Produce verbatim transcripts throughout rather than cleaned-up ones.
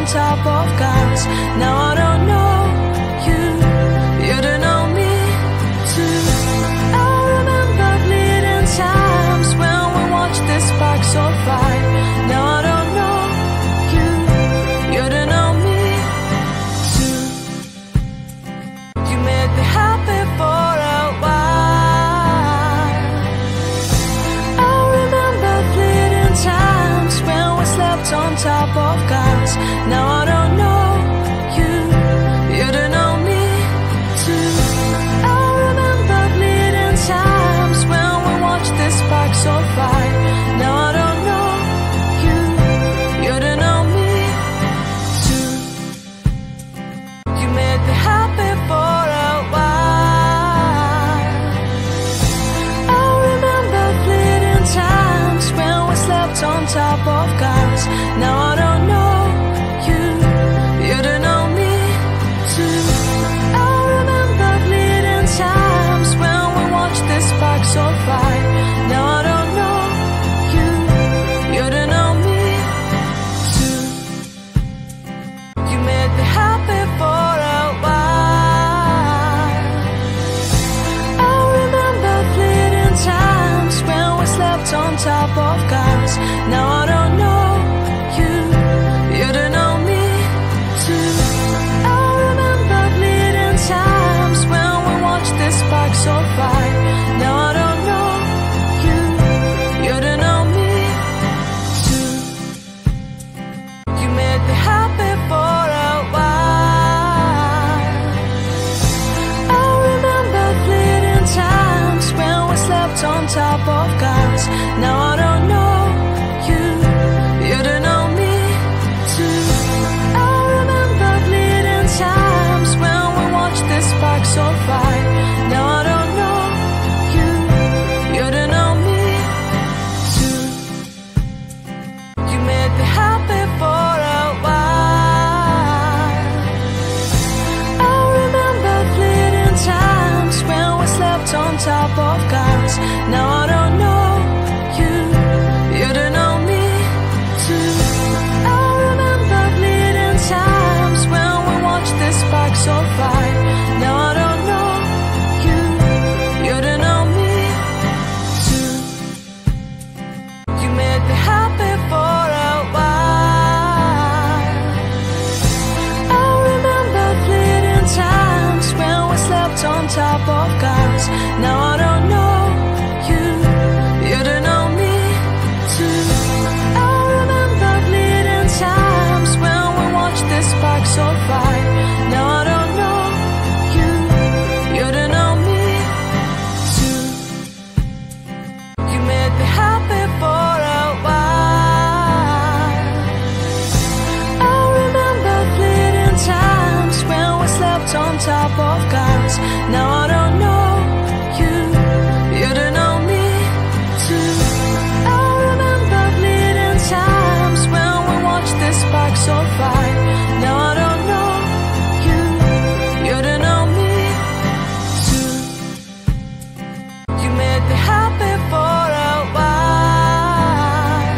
top of cars. Now I don't know you, you don't know me too. I remember fleeting times when we watched the sparks of fire. Now I don't know you, you don't know me too. You made me happy for a while. I remember fleeting times when we slept on top of cars. Now I don't know you, you don't know me too. I remember fleeting times when we watched the sparks of fire. Now I don't know you, you don't know me too. You made me happy for a while. I remember fleeting times when we slept on top of cars. Now I don't know you, you don't know me too. I remember fleeting times when we watched the sparks of fire. Now I don't know you, you don't know me too. You made me happy for a while. I remember fleeting times when we slept on top of cars. Now I don't know you, you don't know me too. I remember fleeting times when we watched the sparks of fire. Now I don't know you, you don't know me too. You made me happy for a while. I remember fleeting times when we slept on top of cars. Now I don't know you, you don't know me too. I remember fleeting times when we watched the sparks of fire. Now I don't know you, you don't know me too. You made me happy for a while. I remember fleeting times when we slept on top of cars. Now I don't know you, you don't know me too. I remember fleeting times when we watched the sparks of fire. Now I don't know you, you don't know me too. You made me happy for a while. I remember fleeting times when we slept on top of cars. Now I don't know you, you don't know me too. I remember fleeting times when we watched the sparks of fire. Now I don't know you, you don't know me too. You made me happy for a while. I remember fleeting times when we slept on top of cars. Now I don't know you, you don't know me too. I remember fleeting times when we watched the sparks of fire. Now I don't know you, you don't know me too. You made me happy for a while.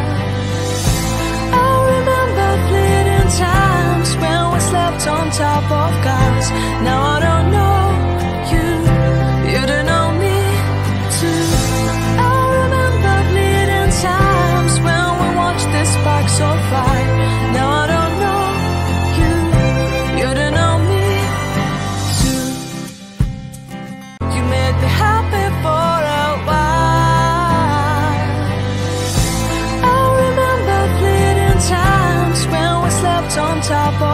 I remember fleeting times when we slept on top of cars. Now I don't know you, you don't know me too. I remember fleeting times when we watched the sparks of fire. Now I don't know you, you don't know me too. You made me happy for a while. I remember fleeting times when we slept on top of